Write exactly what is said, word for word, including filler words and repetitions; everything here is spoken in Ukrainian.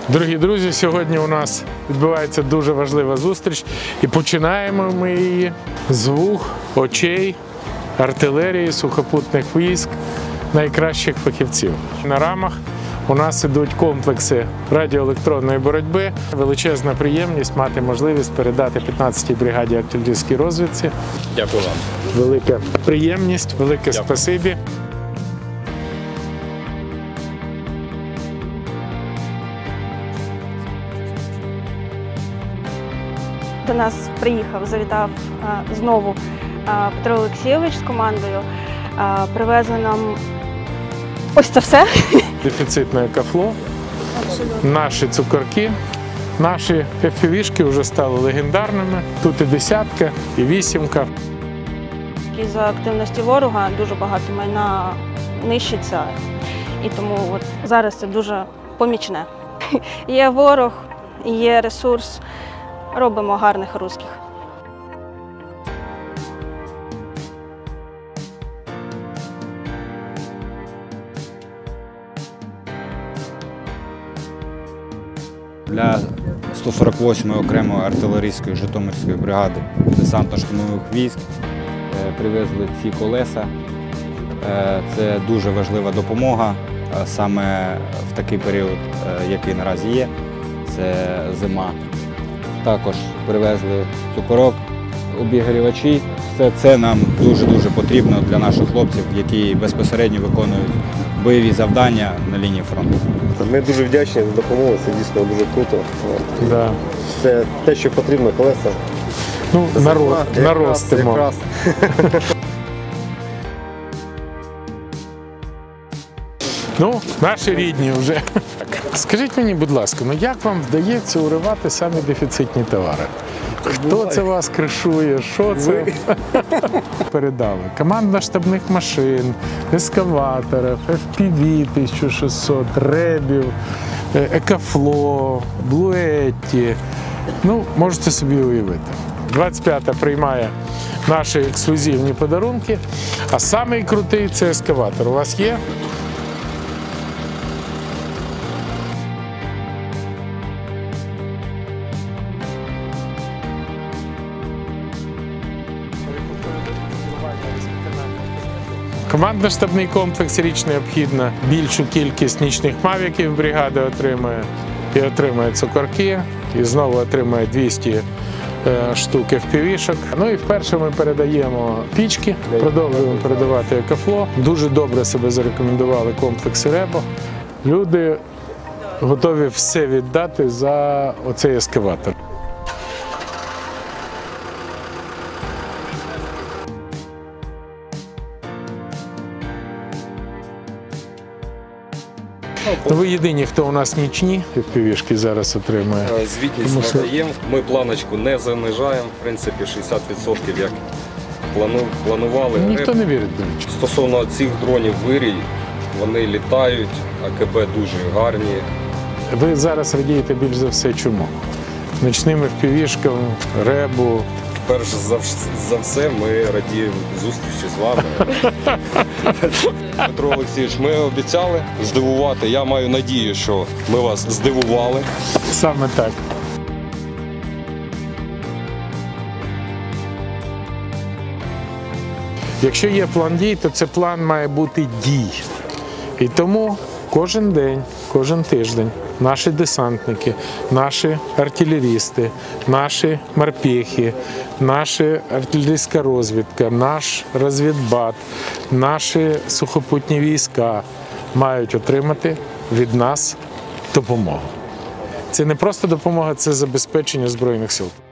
Дорогі друзі, сьогодні у нас відбувається дуже важлива зустріч і починаємо ми її з вух, очей, артилерії, сухопутних військ, найкращих фахівців. На рамах у нас ідуть комплекси радіоелектронної боротьби. Величезна приємність мати можливість передати п'ятнадцятій бригаді артилерійській розвідці. Дякую вам. Велика приємність, велике Дякую. спасибі. До нас приїхав, завітав а, знову а, Петро Олексійович з командою. А, привезли нам ось це все. Дефіцитне кафло, наші цукорки, наші еф пі ві-шки вже стали легендарними. Тут і десятка, і вісімка. Із-за активності ворога дуже багато майна нищиться. І тому от зараз це дуже помічне. Є ворог, є ресурс. Робимо гарних русських. Для сто сорок восьмої окремої артилерійської Житомирської бригади десантно-штурмових військ привезли ці колеса. Це дуже важлива допомога саме в такий період, який наразі є. Це зима. Також привезли цукорок, обігрівачі. Все це нам дуже-дуже потрібно для наших хлопців, які безпосередньо виконують бойові завдання на лінії фронту. Ми дуже вдячні за допомогу, це дійсно дуже круто. Да. Це те, що потрібно, колеса. Ну, народ, наростимо. Якраз. Ну, наші рідні вже. Скажіть мені, будь ласка, ну як вам вдається уривати самі дефіцитні товари? Хто це вас кришує? Що це? Передали. Команда штабних машин, ескаваторів, еф пі ві тисяча шістсот, ребів, екафло, блуетті. Ну, можете собі уявити. двадцять п'ята приймає наші ексклюзивні подарунки, а самий крутий – це ескаватор. У вас є? Командно-штабний комплекс річ необхідно. Більшу кількість нічних мавіків бригада отримує. І отримує цукорки, і знову отримує двісті штук еф пі ві-шок. Ну і вперше ми передаємо пічки, продовжуємо передавати екафло. Дуже добре себе зарекомендували комплекси Ребо. Люди готові все віддати за оцей ескаватор. Ну, ви єдині, хто у нас нічні еф пі ві-шки зараз отримує. Звітність Тому що- надаємо, ми планочку не занижаємо, в принципі шістдесят відсотків як плану- планували. Ніхто не вірить до нічого. Стосовно цих дронів «Вирій», вони літають, а ке бе дуже гарні. Ви зараз радієте більш за все чому? Нічним еф пі ві-шкам, ребу. Перш за, вс- за все ми радіємо зустрічі з вами. Петро Олексійович, ми обіцяли здивувати. Я маю надію, що ми вас здивували. Саме так. Якщо є план дій, то це план має бути дій. І тому кожен день, кожен тиждень наші десантники, наші артилерісти, наші морпехи, наша артилерійська розвідка, наш розвідбат, наші сухопутні війська мають отримати від нас допомогу. Це не просто допомога, це забезпечення Збройних сил.